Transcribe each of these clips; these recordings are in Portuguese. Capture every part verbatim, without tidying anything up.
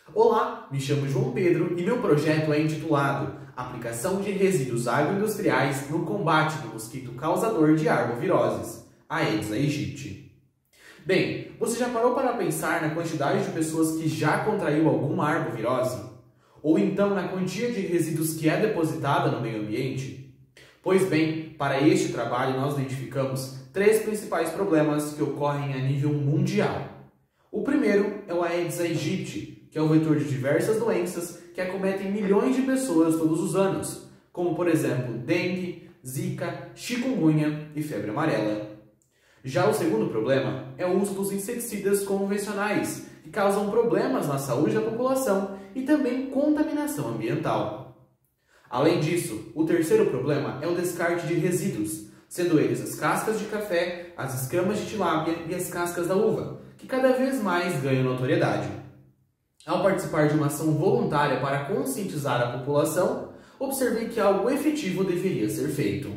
Olá, me chamo João Pedro e meu projeto é intitulado Aplicação de Resíduos Agroindustriais no Combate do Mosquito Causador de Arboviroses, Aedes aegypti. Bem, você já parou para pensar na quantidade de pessoas que já contraiu alguma arbovirose? Ou então na quantia de resíduos que é depositada no meio ambiente? Pois bem, para este trabalho nós identificamos três principais problemas que ocorrem a nível mundial. O primeiro é o Aedes aegypti, que é o vetor de diversas doenças que acometem milhões de pessoas todos os anos, como por exemplo dengue, zika, chikungunya e febre amarela. Já o segundo problema é o uso dos inseticidas convencionais, que causam problemas na saúde da população e também contaminação ambiental. Além disso, o terceiro problema é o descarte de resíduos, sendo eles as cascas de café, as escamas de tilápia e as cascas da uva, que cada vez mais ganham notoriedade. Ao participar de uma ação voluntária para conscientizar a população, observei que algo efetivo deveria ser feito.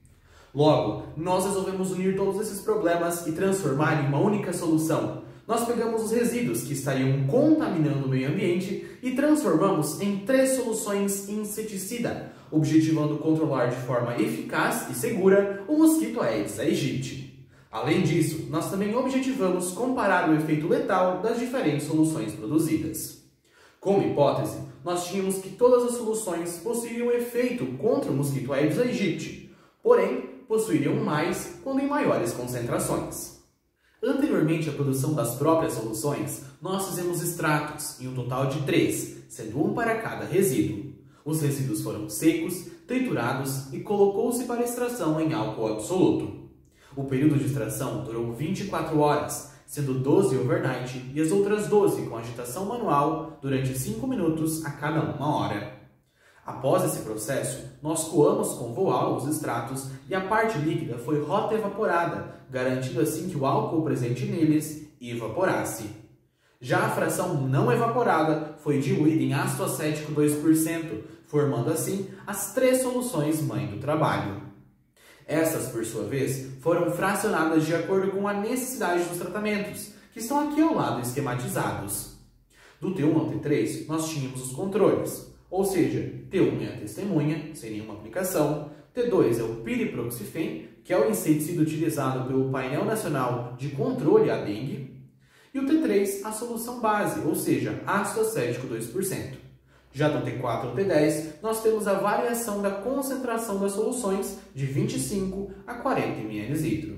Logo, nós resolvemos unir todos esses problemas e transformar em uma única solução. Nós pegamos os resíduos que estariam contaminando o meio ambiente e transformamos em três soluções inseticida, objetivando controlar de forma eficaz e segura o mosquito Aedes aegypti. Além disso, nós também objetivamos comparar o efeito letal das diferentes soluções produzidas. Como hipótese, nós tínhamos que todas as soluções possuíam efeito contra o mosquito Aedes aegypti, porém, possuiriam mais quando em maiores concentrações. Anteriormente à produção das próprias soluções, nós fizemos extratos, em um total de três, sendo um para cada resíduo. Os resíduos foram secos, triturados e colocou-se para extração em álcool absoluto. O período de extração durou vinte e quatro horas, sendo doze overnight e as outras doze com agitação manual durante cinco minutos a cada uma hora. Após esse processo, nós coamos com voal os extratos e a parte líquida foi rotaevaporada, garantindo assim que o álcool presente neles evaporasse. Já a fração não evaporada foi diluída em ácido acético dois por cento, formando assim as três soluções mãe do trabalho. Essas, por sua vez, foram fracionadas de acordo com a necessidade dos tratamentos, que estão aqui ao lado esquematizados. Do T um ao T três, nós tínhamos os controles. Ou seja, T um é a testemunha, sem nenhuma aplicação, T dois é o piriproxifem, que é o inseticida utilizado pelo Painel Nacional de Controle à Dengue, e o T três a solução base, ou seja, ácido acético dois por cento. Já do T quatro ao T dez, nós temos a variação da concentração das soluções de vinte e cinco a quarenta mililitros.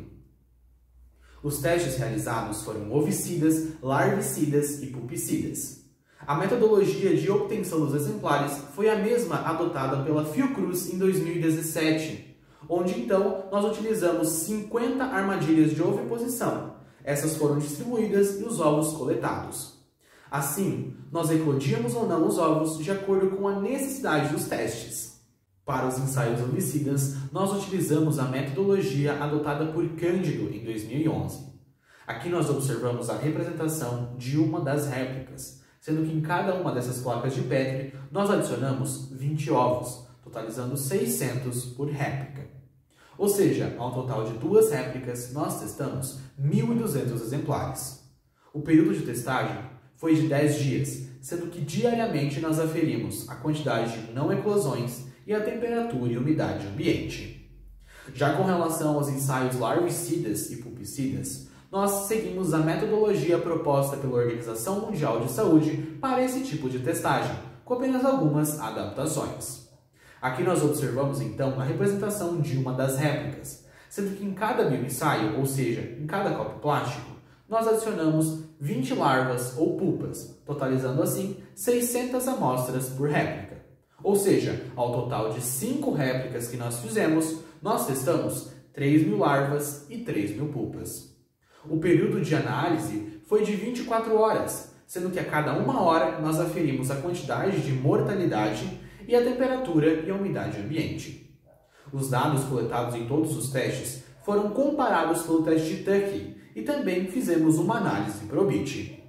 Os testes realizados foram ovicidas, larvicidas e pupicidas. A metodologia de obtenção dos exemplares foi a mesma adotada pela Fiocruz em dois mil e dezessete, onde então nós utilizamos cinquenta armadilhas de oviposição. Essas foram distribuídas e os ovos coletados. Assim, nós eclodíamos ou não os ovos de acordo com a necessidade dos testes. Para os ensaios ovicidas, nós utilizamos a metodologia adotada por Cândido em dois mil e onze. Aqui nós observamos a representação de uma das réplicas, sendo que em cada uma dessas placas de Petri nós adicionamos vinte ovos, totalizando seiscentos por réplica. Ou seja, ao total de duas réplicas, nós testamos mil e duzentos exemplares. O período de testagem foi de dez dias, sendo que diariamente nós aferimos a quantidade de não eclosões e a temperatura e umidade ambiente. Já com relação aos ensaios larvicidas e pupicidas, nós seguimos a metodologia proposta pela Organização Mundial de Saúde para esse tipo de testagem, com apenas algumas adaptações. Aqui nós observamos então a representação de uma das réplicas, sendo que em cada bioensaio, ou seja, em cada copo plástico, nós adicionamos vinte larvas ou pupas, totalizando assim seiscentas amostras por réplica. Ou seja, ao total de cinco réplicas que nós fizemos, nós testamos três mil larvas e três mil pupas. O período de análise foi de vinte e quatro horas, sendo que a cada uma hora nós aferimos a quantidade de mortalidade e a temperatura e a umidade ambiente. Os dados coletados em todos os testes foram comparados pelo teste de Tuckey e também fizemos uma análise Probit.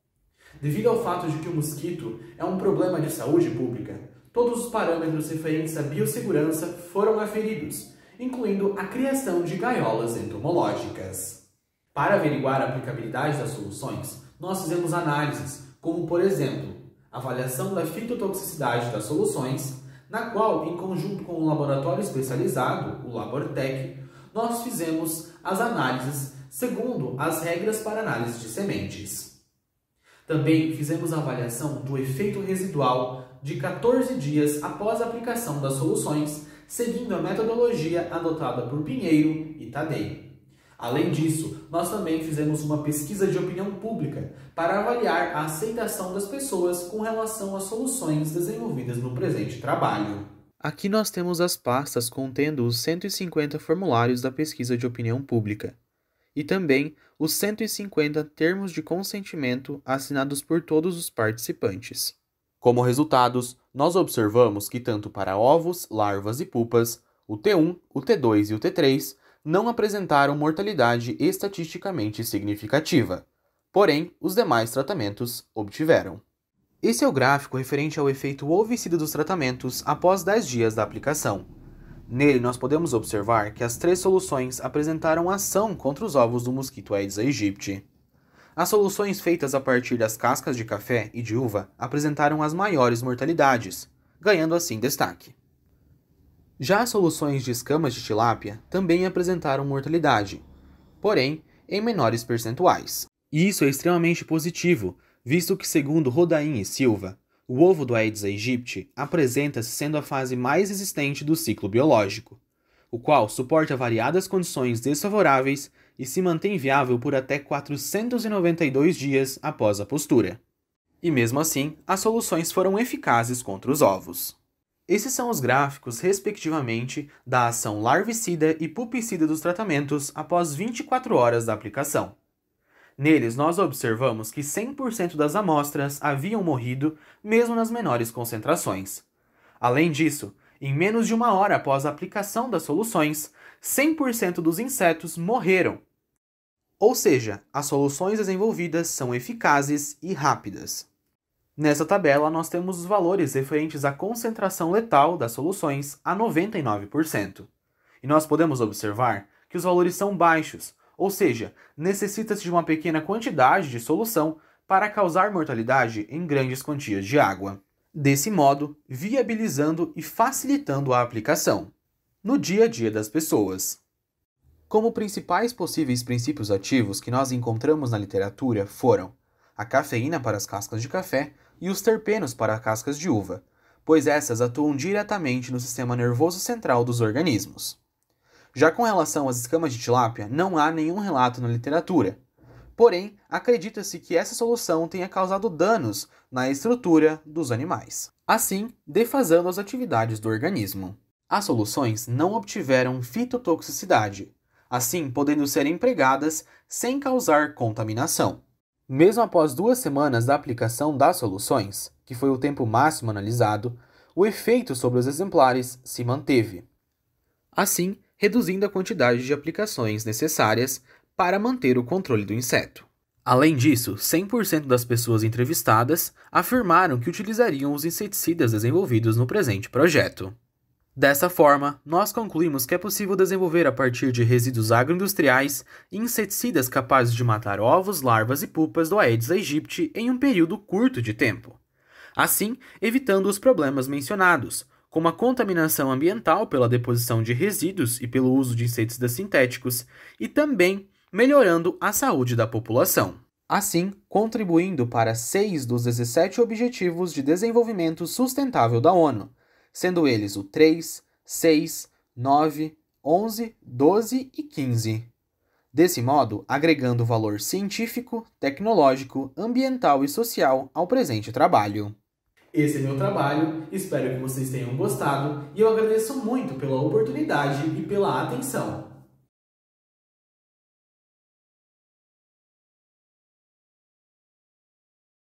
Devido ao fato de que o mosquito é um problema de saúde pública, todos os parâmetros referentes à biossegurança foram aferidos, incluindo a criação de gaiolas entomológicas. Para averiguar a aplicabilidade das soluções, nós fizemos análises, como por exemplo, avaliação da fitotoxicidade das soluções, na qual, em conjunto com o laboratório especializado, o Labortec, nós fizemos as análises segundo as regras para análise de sementes. Também fizemos a avaliação do efeito residual de quatorze dias após a aplicação das soluções, seguindo a metodologia adotada por Pinheiro e Tadei. Além disso, nós também fizemos uma pesquisa de opinião pública para avaliar a aceitação das pessoas com relação às soluções desenvolvidas no presente trabalho. Aqui nós temos as pastas contendo os cento e cinquenta formulários da pesquisa de opinião pública e também os cento e cinquenta termos de consentimento assinados por todos os participantes. Como resultados, nós observamos que tanto para ovos, larvas e pupas, o T um, o T dois e o T três não apresentaram mortalidade estatisticamente significativa, porém, os demais tratamentos obtiveram. Esse é o gráfico referente ao efeito ovicida dos tratamentos após dez dias da aplicação. Nele, nós podemos observar que as três soluções apresentaram ação contra os ovos do mosquito Aedes aegypti. As soluções feitas a partir das cascas de café e de uva apresentaram as maiores mortalidades, ganhando assim destaque. Já as soluções de escamas de tilápia também apresentaram mortalidade, porém em menores percentuais. E isso é extremamente positivo, visto que, segundo Rodain e Silva, o ovo do Aedes aegypti apresenta-se sendo a fase mais resistente do ciclo biológico, o qual suporta variadas condições desfavoráveis e se mantém viável por até quatrocentos e noventa e dois dias após a postura. E mesmo assim, as soluções foram eficazes contra os ovos. Esses são os gráficos, respectivamente, da ação larvicida e pupicida dos tratamentos após vinte e quatro horas da aplicação. Neles, nós observamos que cem por cento das amostras haviam morrido, mesmo nas menores concentrações. Além disso, em menos de uma hora após a aplicação das soluções, cem por cento dos insetos morreram. Ou seja, as soluções desenvolvidas são eficazes e rápidas. Nessa tabela, nós temos os valores referentes à concentração letal das soluções a noventa e nove por cento. E nós podemos observar que os valores são baixos, ou seja, necessita-se de uma pequena quantidade de solução para causar mortalidade em grandes quantias de água. Desse modo, viabilizando e facilitando a aplicação no dia a dia das pessoas. Como principais possíveis princípios ativos que nós encontramos na literatura foram a cafeína para as cascas de café e os terpenos para cascas de uva, pois essas atuam diretamente no sistema nervoso central dos organismos. Já com relação às escamas de tilápia, não há nenhum relato na literatura. Porém, acredita-se que essa solução tenha causado danos na estrutura dos animais, assim defasando as atividades do organismo. As soluções não obtiveram fitotoxicidade, assim podendo ser empregadas sem causar contaminação. Mesmo após duas semanas da aplicação das soluções, que foi o tempo máximo analisado, o efeito sobre os exemplares se manteve, assim reduzindo a quantidade de aplicações necessárias para manter o controle do inseto. Além disso, cem por cento das pessoas entrevistadas afirmaram que utilizariam os inseticidas desenvolvidos no presente projeto. Dessa forma, nós concluímos que é possível desenvolver a partir de resíduos agroindustriais inseticidas capazes de matar ovos, larvas e pupas do Aedes aegypti em um período curto de tempo, assim evitando os problemas mencionados, como a contaminação ambiental pela deposição de resíduos e pelo uso de inseticidas sintéticos, e também melhorando a saúde da população. Assim, contribuindo para seis dos dezessete Objetivos de Desenvolvimento Sustentável da ONU, sendo eles o três, seis, nove, onze, doze e quinze. Desse modo, agregando valor científico, tecnológico, ambiental e social ao presente trabalho. Esse é meu trabalho, espero que vocês tenham gostado e eu agradeço muito pela oportunidade e pela atenção.